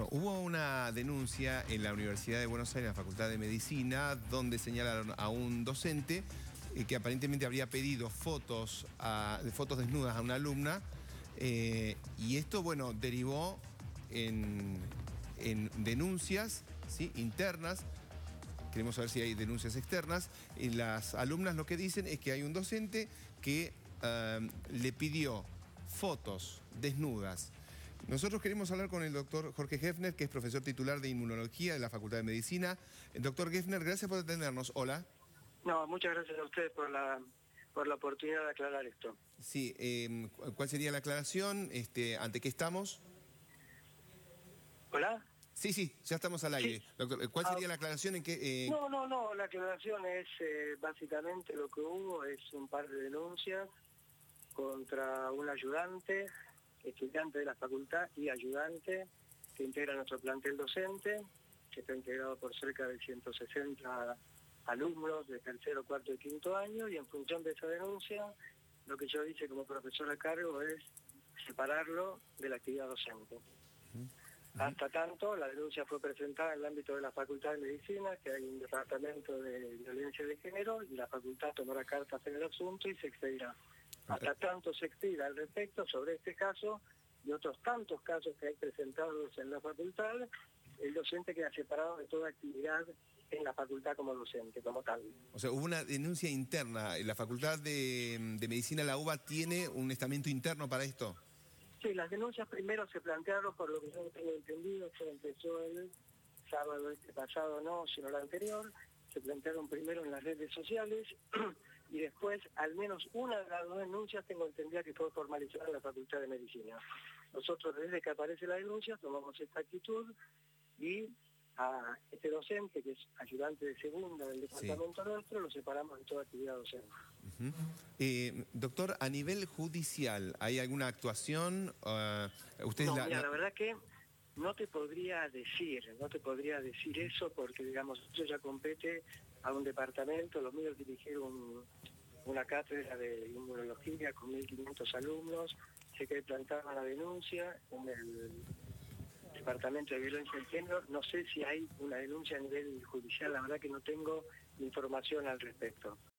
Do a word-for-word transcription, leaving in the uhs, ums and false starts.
Hubo una denuncia en la Universidad de Buenos Aires, en la Facultad de Medicina, donde señalaron a un docente eh, que aparentemente habría pedido fotos, a, de fotos desnudas a una alumna, eh, y esto, bueno, derivó en, en denuncias, ¿sí?, internas. Queremos saber si hay denuncias externas. Y las alumnas lo que dicen es que hay un docente que eh, le pidió fotos desnudas. Nosotros queremos hablar con el doctor Jorge Geffner, que es profesor titular de Inmunología de la Facultad de Medicina. El doctor Geffner, gracias por atendernos. Hola. No, muchas gracias a ustedes por la, por la oportunidad de aclarar esto. Sí, eh, ¿cuál sería la aclaración? Este, ¿ante qué estamos? ¿Hola? Sí, sí, ya estamos al aire. Sí. Doctor, ¿cuál Ah, sería la aclaración en que...? Eh... No, no, no, la aclaración es eh, básicamente lo que hubo es un par de denuncias contra un ayudante, estudiante de la facultad y ayudante que integra nuestro plantel docente, que está integrado por cerca de ciento sesenta alumnos de tercero, cuarto y quinto año, y en función de esa denuncia, lo que yo hice como profesor a cargo es separarlo de la actividad docente. Uh-huh. Hasta tanto, la denuncia fue presentada en el ámbito de la Facultad de Medicina, que hay un departamento de violencia de género, y la facultad tomará cartas en el asunto y se expedirá. Hasta tanto se expida al respecto sobre este caso y otros tantos casos que hay presentados en la facultad, el docente queda separado de toda actividad en la facultad como docente, como tal. O sea, hubo una denuncia interna. ¿La Facultad de, de Medicina, la UBA, tiene un estamento interno para esto? Sí, las denuncias primero se plantearon, por lo que yo tengo entendido, esto empezó el sábado este pasado, no, sino el anterior, se plantearon primero en las redes sociales y después al menos una de las dos denuncias tengo entendido que fue formalizada en la Facultad de Medicina. Nosotros desde que aparece la denuncia tomamos esta actitud y a este docente, que es ayudante de segunda del departamento sí. nuestro, lo separamos de toda actividad docente. Uh-huh. eh, doctor, a nivel judicial, ¿hay alguna actuación? Uh, ¿ustedes no, la, mira, la... la verdad que no te podría decir, no te podría decir eso porque, digamos, eso ya compete a un departamento. Los míos dirigieron una cátedra de inmunología con mil quinientos alumnos. Sé que plantaron la denuncia en el departamento de violencia de género. No sé si hay una denuncia a nivel judicial, la verdad que no tengo información al respecto.